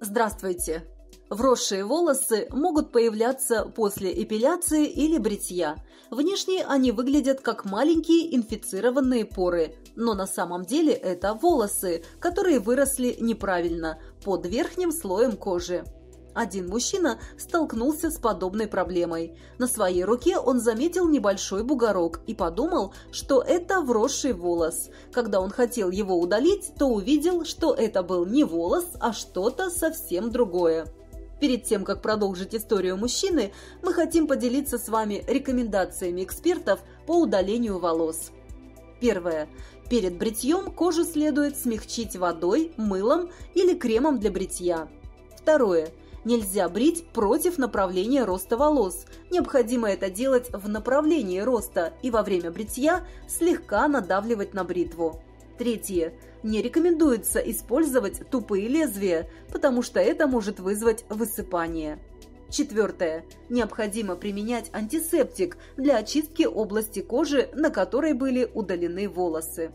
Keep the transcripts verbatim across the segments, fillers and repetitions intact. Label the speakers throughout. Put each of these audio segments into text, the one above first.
Speaker 1: Здравствуйте! Вросшие волосы могут появляться после эпиляции или бритья. Внешне они выглядят как маленькие инфицированные поры, но на самом деле это волосы, которые выросли неправильно, под верхним слоем кожи. Один мужчина столкнулся с подобной проблемой. На своей руке он заметил небольшой бугорок и подумал, что это вросший волос. Когда он хотел его удалить, то увидел, что это был не волос, а что-то совсем другое. Перед тем, как продолжить историю мужчины, мы хотим поделиться с вами рекомендациями экспертов по удалению волос. Первое. Перед бритьем кожу следует смягчить водой, мылом или кремом для бритья. Второе. Нельзя брить против направления роста волос. Необходимо это делать в направлении роста и во время бритья слегка надавливать на бритву. Третье. Не рекомендуется использовать тупые лезвия, потому что это может вызвать высыпание. Четвертое. Необходимо применять антисептик для очистки области кожи, на которой были удалены волосы.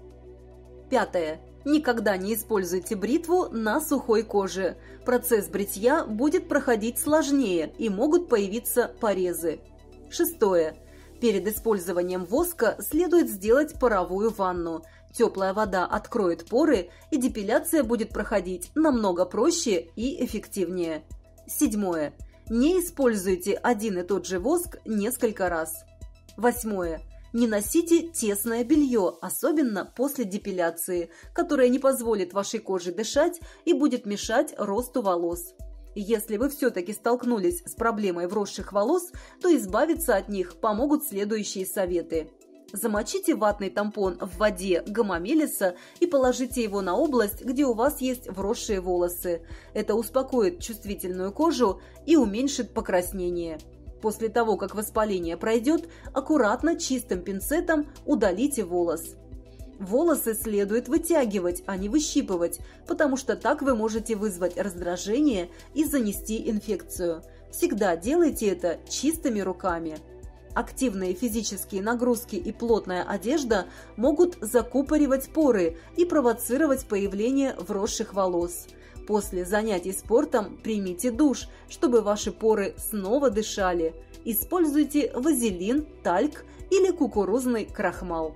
Speaker 1: Пятое. Никогда не используйте бритву на сухой коже. Процесс бритья будет проходить сложнее и могут появиться порезы. Шестое. Перед использованием воска следует сделать паровую ванну. Теплая вода откроет поры, и депиляция будет проходить намного проще и эффективнее. Седьмое. Не используйте один и тот же воск несколько раз. Восьмое. Не носите тесное белье, особенно после депиляции, которое не позволит вашей коже дышать и будет мешать росту волос. Если вы все-таки столкнулись с проблемой вросших волос, то избавиться от них помогут следующие советы. Замочите ватный тампон в воде гомомелиса и положите его на область, где у вас есть вросшие волосы. Это успокоит чувствительную кожу и уменьшит покраснение. После того, как воспаление пройдет, аккуратно чистым пинцетом удалите волос. Волосы следует вытягивать, а не выщипывать, потому что так вы можете вызвать раздражение и занести инфекцию. Всегда делайте это чистыми руками. Активные физические нагрузки и плотная одежда могут закупоривать поры и провоцировать появление вросших волос. После занятий спортом примите душ, чтобы ваши поры снова дышали. Используйте вазелин, тальк или кукурузный крахмал.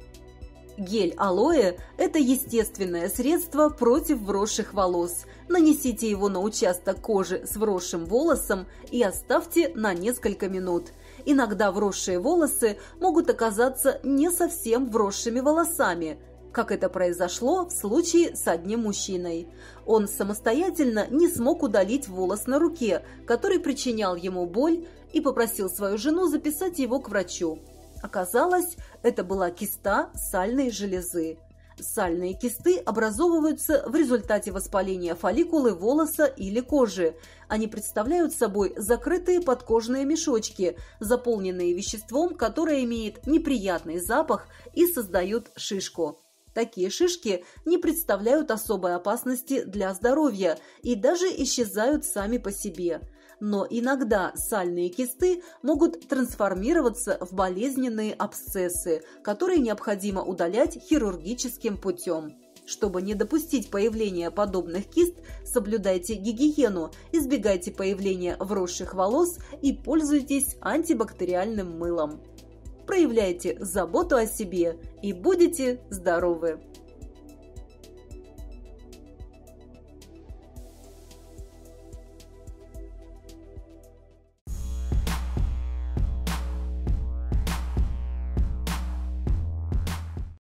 Speaker 1: Гель алоэ – это естественное средство против вросших волос. Нанесите его на участок кожи с вросшим волосом и оставьте на несколько минут. Иногда вросшие волосы могут оказаться не совсем вросшими волосами, как это произошло в случае с одним мужчиной. Он самостоятельно не смог удалить волос на руке, который причинял ему боль, и попросил свою жену записать его к врачу. Оказалось, это была киста сальной железы. Сальные кисты образовываются в результате воспаления фолликулы волоса или кожи. Они представляют собой закрытые подкожные мешочки, заполненные веществом, которое имеет неприятный запах и создают шишку. Такие шишки не представляют особой опасности для здоровья и даже исчезают сами по себе. Но иногда сальные кисты могут трансформироваться в болезненные абсцессы, которые необходимо удалять хирургическим путем. Чтобы не допустить появления подобных кист, соблюдайте гигиену, избегайте появления вросших волос и пользуйтесь антибактериальным мылом. Проявляйте заботу о себе и будете здоровы!